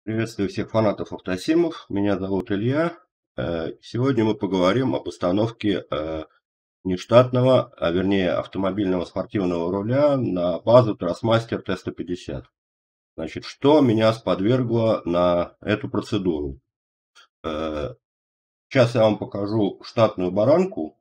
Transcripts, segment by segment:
Приветствую всех фанатов автосимов. Меня зовут Илья. Сегодня мы поговорим об установке нештатного, а вернее автомобильного спортивного руля на базу Trustmaster T150. Значит, что меня сподвергло на эту процедуру? Э, Сейчас я вам покажу штатную баранку,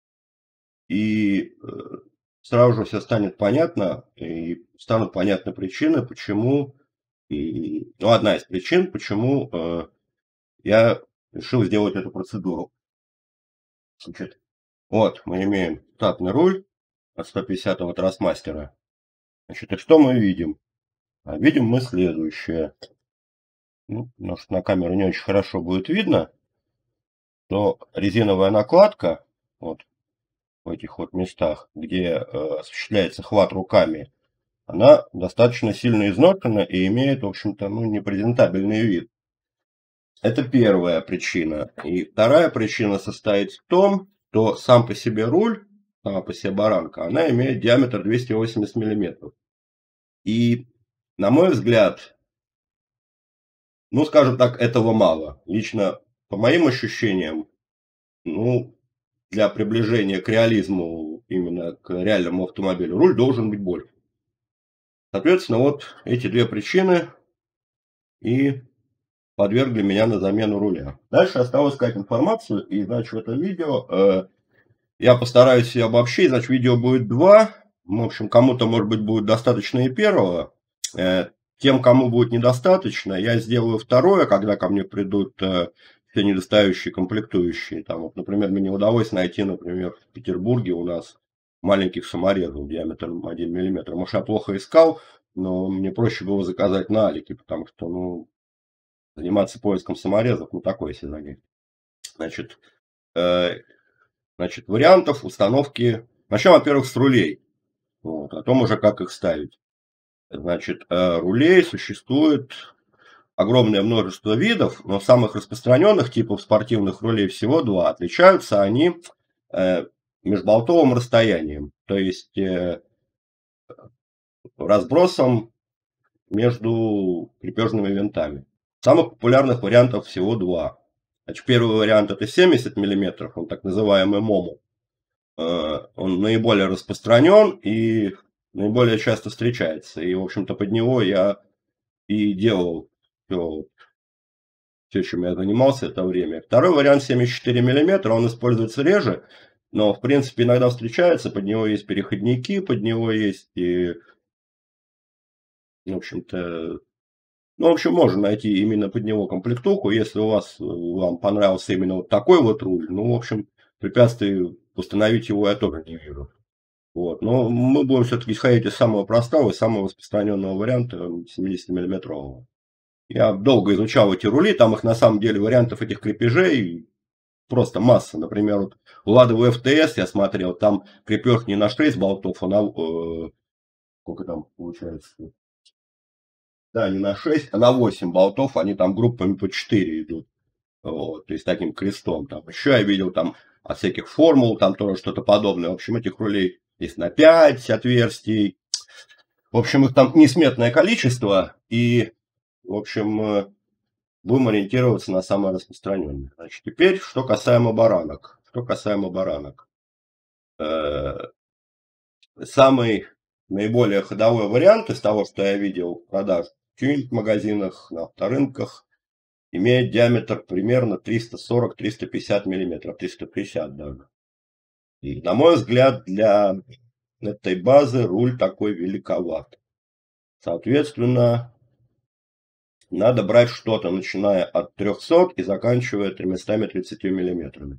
и сразу же все станет понятно, и станут понятны причины, почему, ну, одна из причин, почему я решил сделать эту процедуру. Значит, вот мы имеем штатный руль от 150-го Тросмастера. Значит, и что мы видим? А видим мы следующее. Ну, может, на камеру не очень хорошо будет видно, то резиновая накладка, вот в этих вот местах, где осуществляется хват руками, она достаточно сильно изношена и имеет, в общем-то, ну, непрезентабельный вид. Это первая причина. И вторая причина состоит в том, что сам по себе руль, сама по себе баранка, она имеет диаметр 280 миллиметров. И, на мой взгляд, ну, скажем так, этого мало. Лично, по моим ощущениям, ну, для приближения к реализму, именно к реальному автомобилю, руль должен быть больше. Соответственно, вот эти две причины и подвергли меня на замену руля. Дальше осталось сказать информацию, и, значит, в этом видео я постараюсь ее обобщить. Значит, видео будет два. В общем, кому-то, может быть, будет достаточно и первого. Тем, кому будет недостаточно, я сделаю второе, когда ко мне придут все недостающие комплектующие. Там, вот, например, мне не удалось найти, например, в Петербурге у нас маленьких саморезов диаметром 1 мм. Может, я плохо искал, но мне проще было заказать на Алике, потому что, ну, заниматься поиском саморезов, ну, такое себе занятие. Значит, вариантов установки. Начнем, во-первых, с рулей. Вот, о том уже, как их ставить. Значит, рулей существует огромное множество видов, но самых распространенных типов спортивных рулей всего два. Отличаются они межболтовым расстоянием, то есть разбросом между крепежными винтами. Самых популярных вариантов всего два. Значит, первый вариант это 70 мм, он так называемый МОМУ. Он наиболее распространен и наиболее часто встречается. И, в общем-то, под него я и делал все, чем я занимался это время. Второй вариант 74 мм, он используется реже, но, в принципе, иногда встречается. Под него есть переходники, под него есть и, в общем-то, ну, в общем, можно найти именно под него комплектуху. Если вам понравился именно вот такой вот руль, ну, в общем, препятствий установить его я тоже не вижу. Вот. Но мы будем все-таки исходить из самого простого и самого распространенного варианта 70-миллиметрового. Я долго изучал эти рули, там их на самом деле вариантов этих крепежей просто масса. Например, вот у Лады ФТС я смотрел, там крепеж не на 6 болтов, а на, сколько там получается? Да, не на 6, а на 8 болтов, они там группами по 4 идут. Вот, то есть таким крестом. Там еще я видел там от всяких формул, там тоже что-то подобное. В общем, этих рулей есть на 5 отверстий. В общем, их там несметное количество. И, в общем, будем ориентироваться на самое распространенное. Значит, теперь, что касаемо баранок. Самый наиболее ходовой вариант из того, что я видел в продаже в тюнинг-магазинах, на авторынках, имеет диаметр примерно 340-350 мм, 350 даже. И, на мой взгляд, для этой базы руль такой великоват. Соответственно, надо брать что-то, начиная от 300 и заканчивая 330 миллиметрами.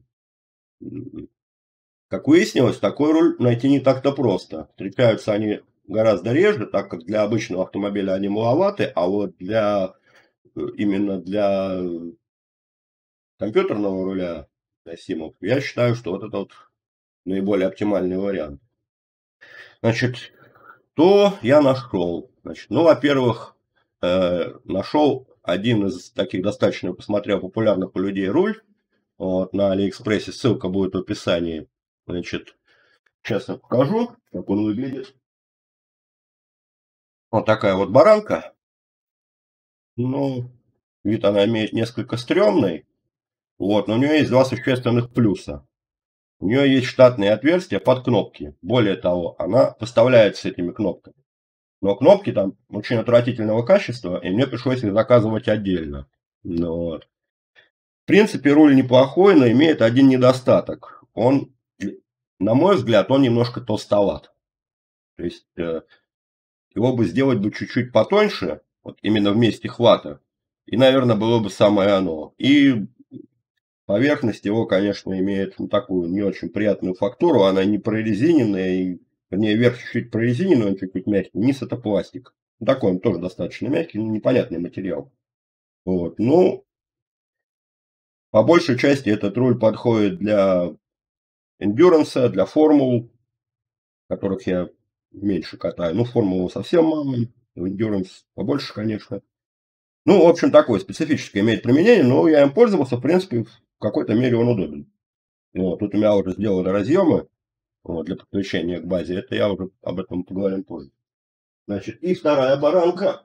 Как выяснилось, такой руль найти не так-то просто. Встречаются они гораздо реже, так как для обычного автомобиля они маловаты, а вот именно для компьютерного руля, для симов, я считаю, что вот это вот наиболее оптимальный вариант. Значит, то я нашел. Значит, ну, во-первых, нашел один из таких достаточно, посмотрел, популярных у людей руль. Вот, на Алиэкспрессе, ссылка будет в описании. Значит, сейчас я покажу, как он выглядит. Вот такая вот баранка. Ну, вид она имеет несколько стрёмный, вот, но у нее есть два существенных плюса. У нее есть штатные отверстия под кнопки. Более того, она поставляется с этими кнопками. Но кнопки там очень отвратительного качества, и мне пришлось их заказывать отдельно. Ну, вот. В принципе, руль неплохой, но имеет один недостаток. Он, на мой взгляд, он немножко толстоват. То есть его бы сделать бы чуть-чуть потоньше, вот именно в месте хвата, и, наверное, было бы самое оно. И поверхность его, конечно, имеет такую не очень приятную фактуру, она не прорезиненная, и, вернее, верх чуть-чуть прорезиненный, он чуть-чуть мягкий, низ это пластик. Такой он тоже достаточно мягкий, но непонятный материал. Вот. Ну, по большей части этот руль подходит для эндюранса, для формул, которых я меньше катаю. Ну, формулу совсем мало, в эндюранс побольше, конечно. Ну, в общем, такое специфическое имеет применение, но я им пользовался, в принципе, в какой-то мере он удобен. Вот, тут у меня уже сделаны разъемы вот, для подключения к базе. Это я уже об этом поговорим позже. Значит, и вторая баранка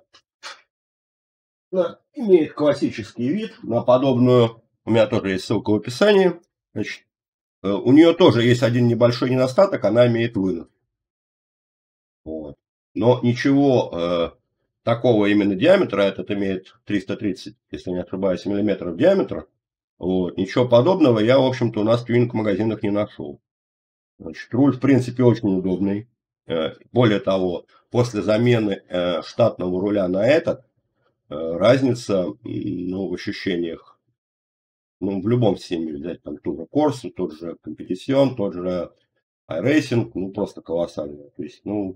имеет классический вид на подобную. У меня тоже есть ссылка в описании. Значит, у нее тоже есть один небольшой недостаток, она имеет вынос. Вот. Но ничего такого именно диаметра, этот имеет 330, если не ошибаюсь, миллиметров диаметра. Вот. Ничего подобного я, в общем-то, у нас в тюнинг-магазинах не нашел. Значит, руль, в принципе, очень удобный. Более того, после замены штатного руля на этот, разница ну, в ощущениях, ну, в любом системе взять, там, ту же Corsa, тот же Competition, тот же iRacing, ну, просто колоссальная. То есть, ну,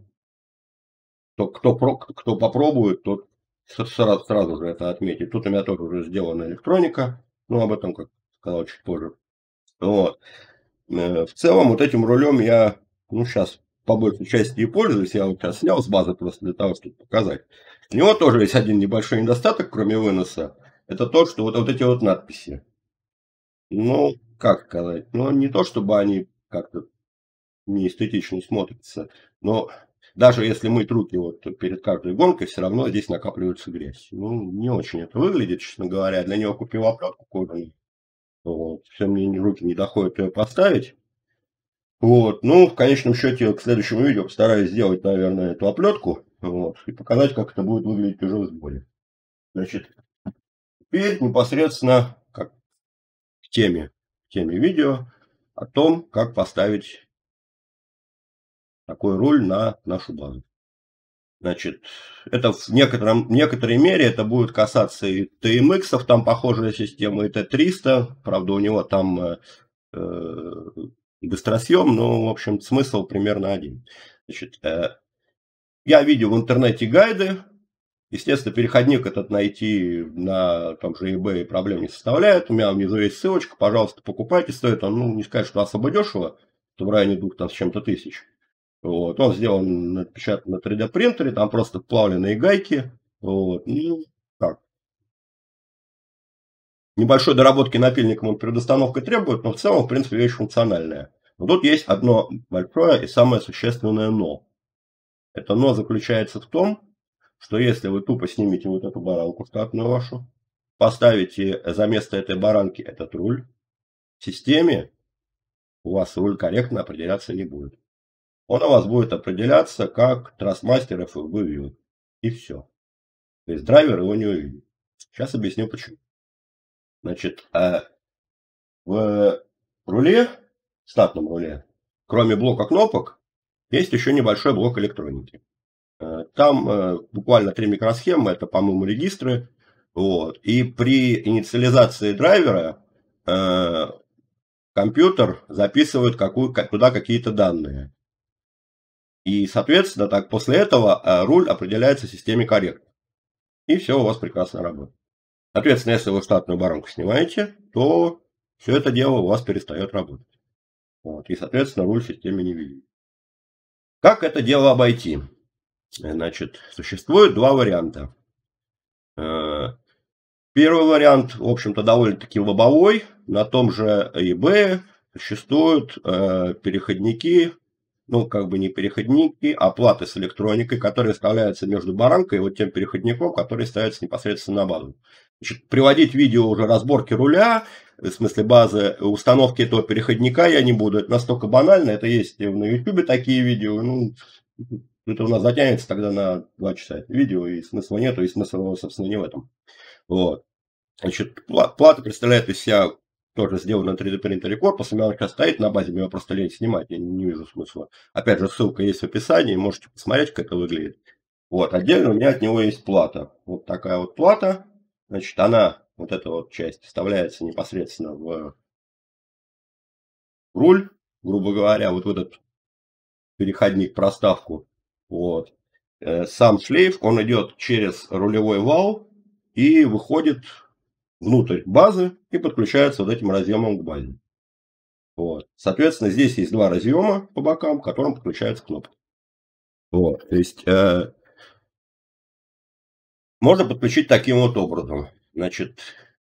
кто попробует, тот сразу же это отметит. Тут у меня тоже уже сделана электроника, ну, об этом, как сказал, чуть позже. Вот. В целом, вот этим рулем я, ну, сейчас по большей части и пользуюсь. Я вот сейчас снял с базы просто для того, чтобы показать. У него тоже есть один небольшой недостаток, кроме выноса. Это то, что вот эти вот надписи. Ну, как сказать, ну, не то, чтобы они как-то неэстетично смотрятся, но даже если мыть руки вот перед каждой гонкой, все равно здесь накапливается грязь. Ну, не очень это выглядит, честно говоря. Для него купил оплетку кожаную. Вот. Все, мне руки не доходят ее поставить. Вот. Ну, в конечном счете, к следующему видео постараюсь сделать, наверное, эту оплетку. Вот, и показать, как это будет выглядеть уже в сборе. Значит, теперь непосредственно как к теме видео о том, как поставить такой руль на нашу базу. Значит, это в некоторой мере это будет касаться и TMX, там похожая система, и Т-300. Правда, у него там быстросъем, но, в общем, смысл примерно один. Значит, я видел в интернете гайды. Естественно, переходник этот найти на том же eBay проблем не составляет. У меня внизу есть ссылочка, пожалуйста, покупайте. Стоит он, ну, не сказать, что особо дешево, в районе 2 там, с чем-то тысяч. Вот. Он сделан, напечатан на 3D принтере, там просто вплавленные гайки. Вот. Ну, так. Небольшой доработки напильником он перед установкой требует, но в целом, в принципе, вещь функциональная. Но тут есть одно большое и самое существенное но. Это но заключается в том, что если вы тупо снимете вот эту баранку штатную вашу, поставите за место этой баранки этот руль, в системе у вас руль корректно определяться не будет. Он у вас будет определяться как Trustmaster FFB View. И все. То есть драйвер его не увидит. Сейчас объясню почему. Значит, в руле, штатном руле, кроме блока кнопок, есть еще небольшой блок электроники. Там буквально 3 микросхемы, это, по-моему, регистры. Вот. И при инициализации драйвера компьютер записывает туда какие-то данные. И, соответственно, так после этого руль определяется системе корректно. И все у вас прекрасно работает. Соответственно, если вы штатную баранку снимаете, то все это дело у вас перестает работать. Вот. И, соответственно, руль в системе не видит. Как это дело обойти? Значит, существует два варианта. Первый вариант, в общем-то, довольно-таки лобовой. На том же eBay существуют переходники, ну, как бы не переходники, а платы с электроникой, которые вставляются между баранкой и вот тем переходником, который ставится непосредственно на базу. Значит, приводить видео уже разборки руля, в смысле базы, установки этого переходника я не буду. Это настолько банально. Это есть и на Ютубе такие видео. Ну, это у нас затянется тогда на 2 часа это видео, и смысла нету, и смысл его, собственно, не в этом. Вот. Значит, плата представляет из себя тоже сделанный на 3D принтере корпус. У меня он сейчас стоит на базе, мне его просто лень снимать, я не вижу смысла. Опять же, ссылка есть в описании, можете посмотреть, как это выглядит. Вот, отдельно у меня от него есть плата. Вот такая вот плата. Значит, она, вот эта вот часть, вставляется непосредственно в руль, грубо говоря, вот в этот переходник, проставку. Вот. Сам шлейф, он идет через рулевой вал и выходит внутрь базы и подключается вот этим разъемом к базе. Вот. Соответственно, здесь есть два разъема по бокам, к которым подключается кнопка. Вот. То есть можно подключить таким вот образом. Значит,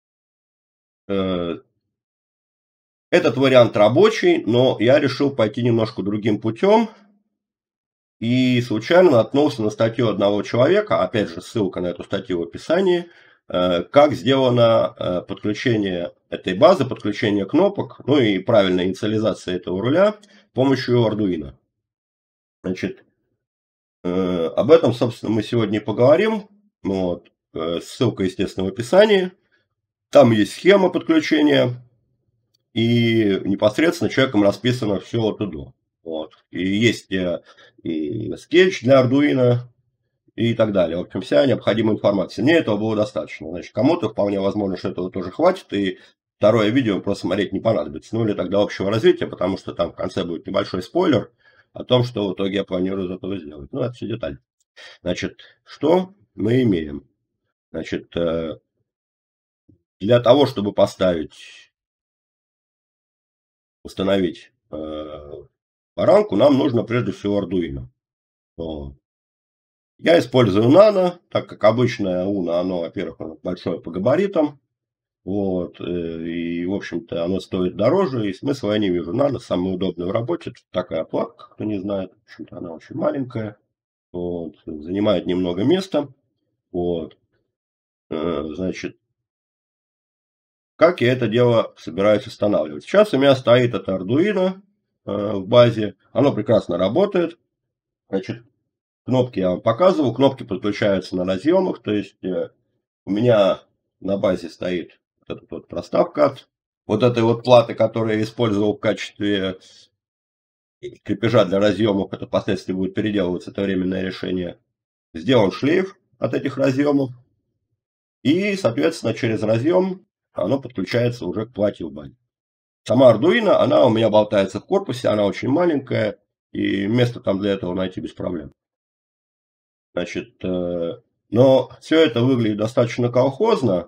этот вариант рабочий, но я решил пойти немножко другим путем. И случайно наткнулся на статью одного человека, опять же, ссылка на эту статью в описании, как сделано подключение этой базы, подключение кнопок, ну и правильная инициализация этого руля с помощью Arduino. Значит, об этом, собственно, мы сегодня и поговорим. Вот. Ссылка, естественно, в описании. Там есть схема подключения, и непосредственно человеком расписано все от и до. Вот. И есть и скетч для Arduino, и так далее. В общем, вся необходимая информация. Мне этого было достаточно. Значит, кому-то вполне возможно, что этого тоже хватит, и второе видео просто смотреть не понадобится. Ну, или тогда общего развития, потому что там в конце будет небольшой спойлер о том, что в итоге я планирую из этого сделать. Ну, это все детали. Значит, что мы имеем? Значит, для того, чтобы установить баранку, нам нужно прежде всего Arduino. Вот. Я использую Nano, так как обычное Uno, оно, во-первых, оно большое по габаритам, вот, и, в общем-то, оно стоит дороже, и смысла я не вижу. Nano самый удобный в работе, это такая платка, кто не знает, в общем-то, она очень маленькая, вот, занимает немного места, вот, значит, как я это дело собираюсь устанавливать? Сейчас у меня стоит это Arduino в базе, оно прекрасно работает, значит, кнопки я вам показывал, кнопки подключаются на разъемах, то есть у меня на базе стоит вот эта вот проставка от вот этой вот платы, которую я использовал в качестве крепежа для разъемов, это впоследствии будет переделываться, это временное решение. Сделан шлейф от этих разъемов, и, соответственно, через разъем оно подключается уже к плате в базе. Сама Arduino, она у меня болтается в корпусе, она очень маленькая, и место там для этого найти без проблем. Значит, но все это выглядит достаточно колхозно,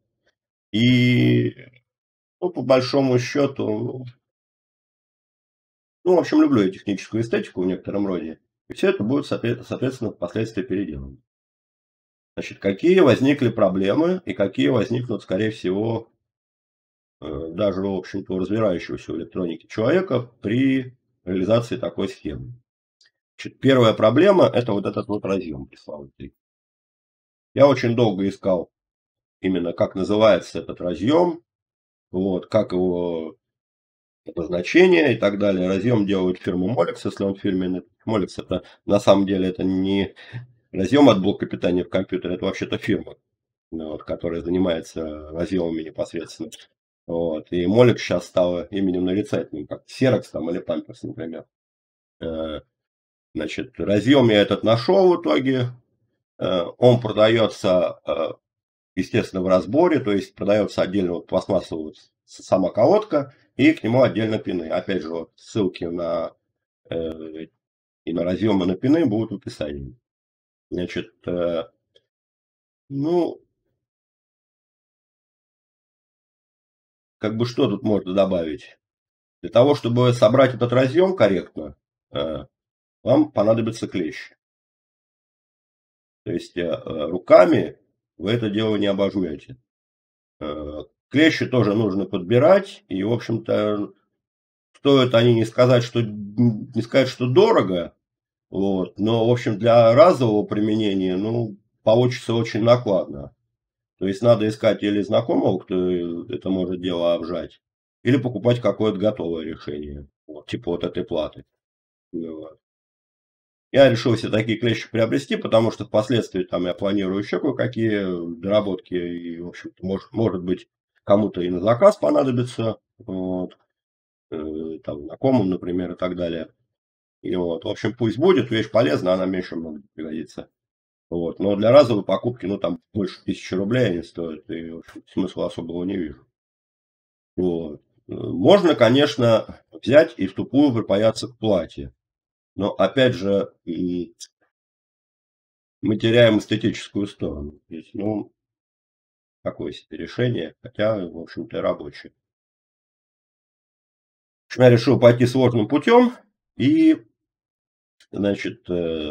и, ну, по большому счету, ну, в общем, люблю я техническую эстетику в некотором роде, и все это будет, соответственно, впоследствии переделано. Значит, какие возникли проблемы и какие возникнут, скорее всего, даже, в общем-то, у разбирающегося в электронике человека при реализации такой схемы. Значит, первая проблема – это вот этот вот разъем пресловутый. Я очень долго искал именно, как называется этот разъем, вот, как его обозначение и так далее. Разъем делает фирма Molex, если он фирменный. Molex это на самом деле это не разъем от блока питания в компьютере, это вообще-то фирма, вот, которая занимается разъемами непосредственно. Вот. И Molex сейчас стала именем нарицательным, как Xerox там, или Pampers, например. Значит, разъем я этот нашел в итоге. Он продается, естественно, в разборе, то есть продается отдельно вот пластмассовая сама колодка и к нему отдельно пины. Опять же, вот ссылки на и на разъемы на пины будут в описании. Значит, ну, как бы что тут можно добавить? Для того, чтобы собрать этот разъем корректно, вам понадобится клещ. То есть руками вы это дело не обожуете. Клещи тоже нужно подбирать, и, в общем-то, стоят они не сказать, что дорого, вот, но, в общем, для разового применения, ну, получится очень накладно. То есть надо искать или знакомого, кто это может дело обжать, или покупать какое-то готовое решение, вот, типа вот этой платы. Вот. Я решил себе такие клещи приобрести, потому что впоследствии там я планирую еще кое-какие доработки, и, в общем-то, может быть, кому-то и на заказ понадобится, вот, там, знакомым, например, и так далее. И вот, в общем, пусть будет, вещь полезна, она мне еще много пригодится. Вот, но для разовой покупки, ну, там, больше 1000 рублей они стоят, и, в общем, смысла особого не вижу. Вот. Можно, конечно, взять и в тупую припаяться к платье. Но, опять же, мы теряем эстетическую сторону. То есть, ну, такое себе решение, хотя, в общем-то, и рабочее. В общем, я решил пойти сложным путем и, значит,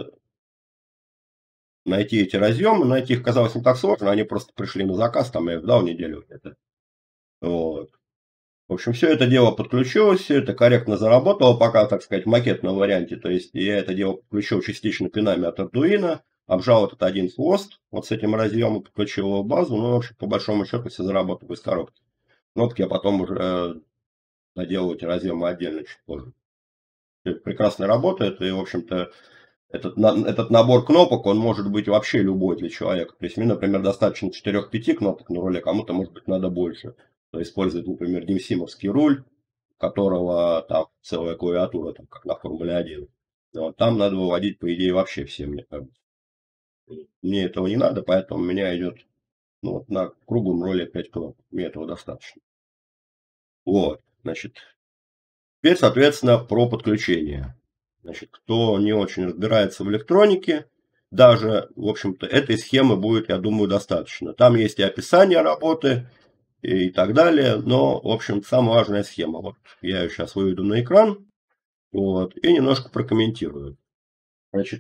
найти эти разъемы. Найти их казалось не так сложно, они просто пришли на заказ, там я их ждал неделю где-то. Вот. В общем, все это дело подключилось, все это корректно заработало, пока, так сказать, в макетном варианте. То есть я это дело подключил частично пинами от Arduino, обжал этот один хвост, вот с этим разъемом подключил его в базу, ну, в общем, по большому счету все заработало из коробки. Кнопки я потом уже наделаю эти разъемы отдельно чуть позже. Это прекрасно работает, и, в общем-то, этот набор кнопок, он может быть вообще любой для человека. То есть мне, например, достаточно 4-5 кнопок на руле, кому-то, может быть, надо больше. То есть использовать, например, димсимовский руль, у которого там целая клавиатура, там, как на Формуле-1. Вот, там надо выводить, по идее, вообще все, мне кажется. Мне этого не надо, поэтому у меня идет, ну, вот на круглом руле 5 кнопок. Мне этого достаточно. Вот, значит, теперь, соответственно, про подключение. Значит, кто не очень разбирается в электронике, даже, в общем-то, этой схемы будет, я думаю, достаточно. Там есть и описание работы и так далее, но, в общем, самая важная схема. Вот я ее сейчас выведу на экран, вот, и немножко прокомментирую. Значит,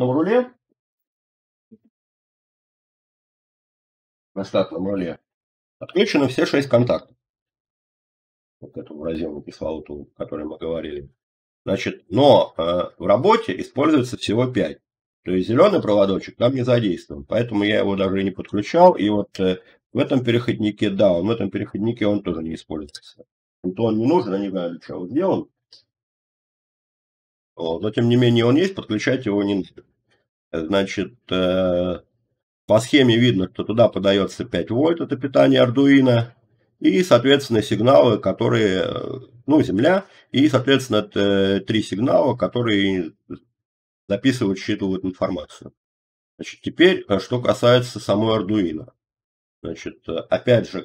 на штатном руле отключены все 6 контактов. Вот этому разъему кислоту, о котором мы говорили. Значит, но в работе используется всего 5. То есть зеленый проводочек там не задействован. Поэтому я его даже и не подключал. И вот в этом переходнике, да, в этом переходнике он тоже не используется. То он не нужен, я не знаю, для чего он сделан. Вот, но тем не менее он есть, подключать его не нужно. Значит, по схеме видно, что туда подается 5 вольт, это питание Arduino. И, соответственно, сигналы, которые, ну, земля, и, соответственно, это 3 сигнала, которые записывают, считывают информацию. Значит, теперь, что касается самой Arduino. Значит, опять же,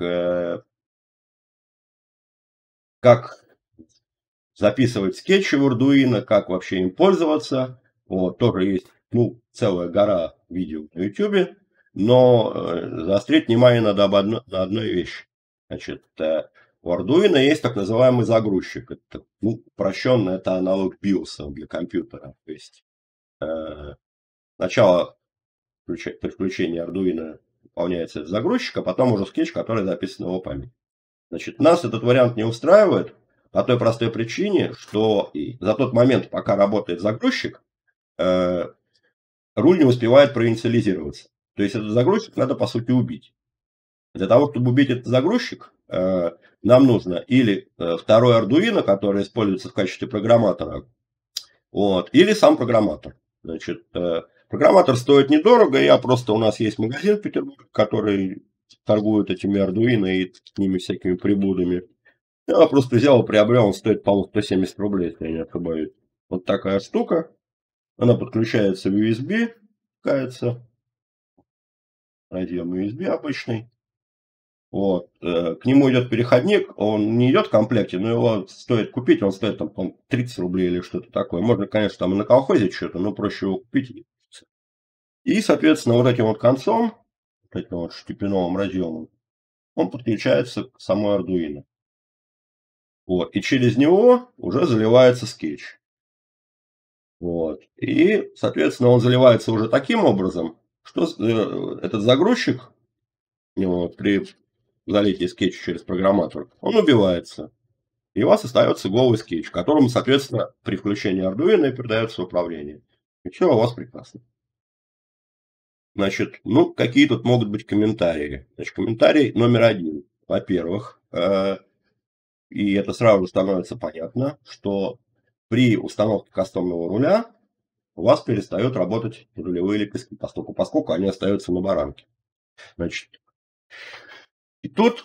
как записывать скетчи в Arduino, как вообще им пользоваться. Вот, тоже есть, ну, целая гора видео на YouTube. Но заострить внимание надо на одной вещи. Значит, у Arduino есть так называемый загрузчик. Это, ну, упрощенно, это аналог BIOS для компьютера. То есть сначала при включении Arduino выполняется этот загрузчик, а потом уже скетч, который записан в его память. Значит, нас этот вариант не устраивает по той простой причине, что за тот момент, пока работает загрузчик, руль не успевает проинициализироваться. То есть этот загрузчик надо, по сути, убить. Для того, чтобы убить этот загрузчик, нам нужно или второй Arduino, который используется в качестве программатора, вот, или сам программатор. Значит, программатор стоит недорого, у нас есть магазин в Петербурге, который торгует этими Arduino и с ними всякими приблудами. Я просто взял и приобрел, он стоит, по-моему, 170 рублей, если я не ошибаюсь. Вот такая штука. Она подключается в USB, кается, разъем USB обычный. Вот. К нему идет переходник, он не идет в комплекте, но его стоит купить, он стоит там, по 30 рублей или что-то такое. Можно, конечно, там и на колхозе что-то, но проще его купить. И, соответственно, вот этим вот концом, вот этим вот штепеновым разъемом, он подключается к самой Arduino. Вот. И через него уже заливается скетч. Вот. И, соответственно, он заливается уже таким образом, что этот загрузчик при залитии скетча через программатор, он убивается. И у вас остается голый скетч, которому, соответственно, при включении Arduino передается управление. И все у вас прекрасно. Значит, ну, какие тут могут быть комментарии? Значит, комментарий номер один. Во-первых, и это сразу же становится понятно, что при установке кастомного руля у вас перестают работать рулевые лепестки, поскольку они остаются на баранке. Значит, и тут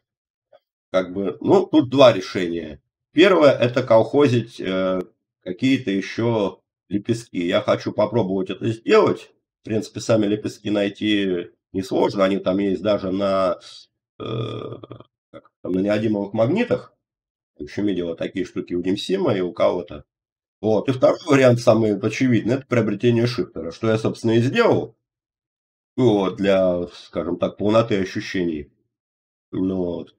как бы, ну, тут два решения. Первое – это колхозить какие-то еще лепестки. Я хочу попробовать это сделать. В принципе, сами лепестки найти несложно. Они там есть даже на, э, на неодимовых магнитах. Еще видел вот такие штуки у Димсима и у кого-то. Вот. И второй вариант, самый очевидный, это приобретение шифтера, что я, собственно, и сделал. Вот, для, скажем так, полноты ощущений. Ну, вот.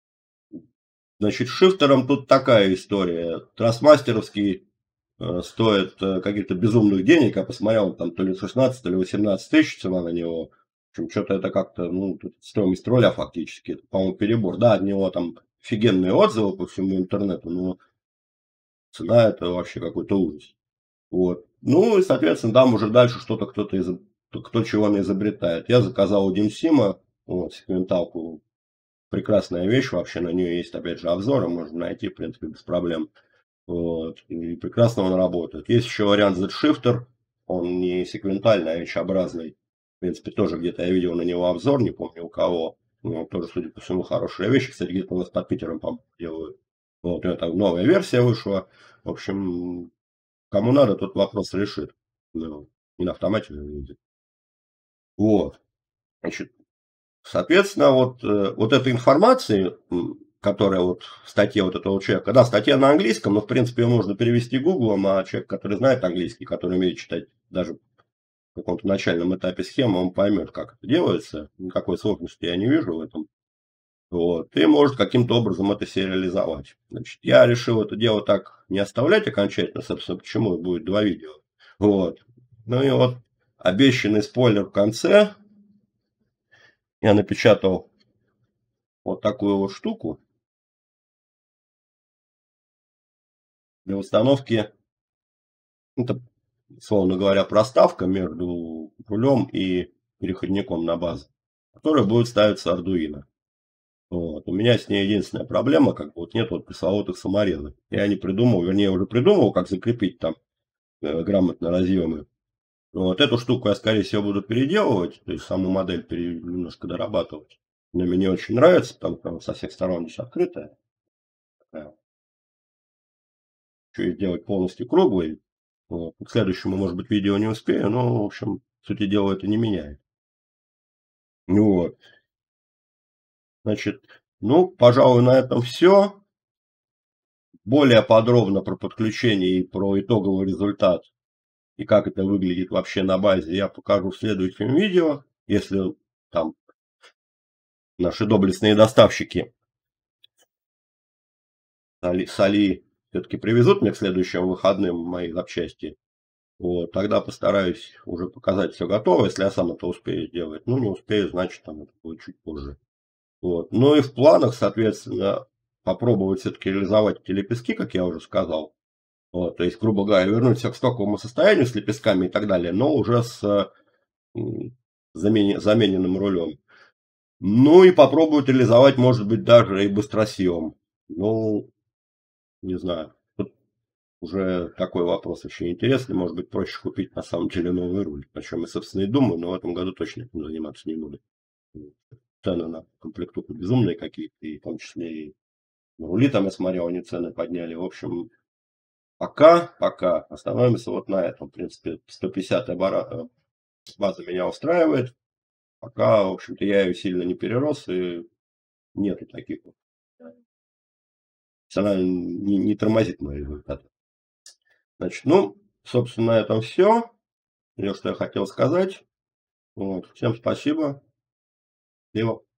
Значит, с шифтером тут такая история. Трасмастеровский стоит каких-то безумных денег. Я посмотрел, там то ли 16, то ли 18 тысяч цена на него. В общем, что-то это как-то, ну, тут стоимость руля фактически. Это, по-моему, перебор. Да, от него там офигенные отзывы по всему интернету, но цена это вообще какой-то ужас. Вот. Ну и, соответственно, там уже дальше что-то кто чего не изобретает. Я заказал у Димсима вот, секвенталку. Прекрасная вещь вообще, на нее есть, опять же, обзоры, можно найти, в принципе, без проблем. Вот. И прекрасно он работает. Есть еще вариант Z-Shifter, он не секвентальный, а H-образный. В принципе, тоже где-то я видел на него обзор, не помню у кого. Ну, тоже, судя по всему, хорошая вещь. Кстати, где-то у нас под Питером, по-моему, делают. Вот, это новая версия вышла. В общем, кому надо, тот вопрос решит. Ну, не на автомате же ездит. Вот. Значит, соответственно, вот этой информации, которая вот в статье вот этого человека, да, статья на английском, но в принципе ее можно перевести гуглом, а человек, который знает английский, который умеет читать даже в каком-то начальном этапе схемы, он поймет, как это делается, никакой сложности я не вижу в этом. Вот, и может каким-то образом это сериализовать. Значит, я решил это дело так не оставлять окончательно, собственно, почему и будет два видео. Вот. Ну и вот обещанный спойлер в конце. Я напечатал вот такую вот штуку для установки. Это, словно говоря, проставка между рулем и переходником на базу, которая будет ставиться Arduino. Вот. У меня с ней единственная проблема, как бы вот нет вот пресловутых саморезов. Я не придумал, вернее, уже придумал, как закрепить там грамотно разъемы. Вот эту штуку я, скорее всего, буду переделывать, то есть саму модель немножко дорабатывать. Мне не очень нравится, потому что она со всех сторон здесь открытая. Что и сделать полностью круглый. Вот. К следующему, может быть, видео не успею, но, в общем, сути дела это не меняет. Ну вот. Значит, ну, пожалуй, на этом все. Более подробно про подключение и про итоговый результат и как это выглядит вообще на базе я покажу в следующем видео. Если там наши доблестные доставщики соли все-таки привезут мне к следующим выходным мои запчасти, вот, тогда постараюсь уже показать все готово, если я сам это успею сделать. Ну, не успею, значит, там это будет чуть позже. Вот. Ну и в планах, соответственно, попробовать все-таки реализовать эти лепестки, как я уже сказал. Вот, то есть, грубо говоря, вернуться к стоковому состоянию с лепестками и так далее, но уже с замененным рулем. Ну и попробовать реализовать, может быть, даже и быстросъем. Ну, не знаю. Тут уже такой вопрос очень интересный. Может быть, проще купить на самом деле новый руль. О чем я, собственно, и думаю, но в этом году точно этим заниматься не буду. Цены на комплектуху безумные какие-то, и в том числе и на рули там я смотрел, они цены подняли. В общем, пока остановимся вот на этом. В принципе, 150 база меня устраивает. Пока, в общем-то, я ее сильно не перерос, и нету таких вот. Она не тормозит мои результаты. Значит, ну, собственно, на этом все. Все, что я хотел сказать. Вот. Всем спасибо. Счастливо.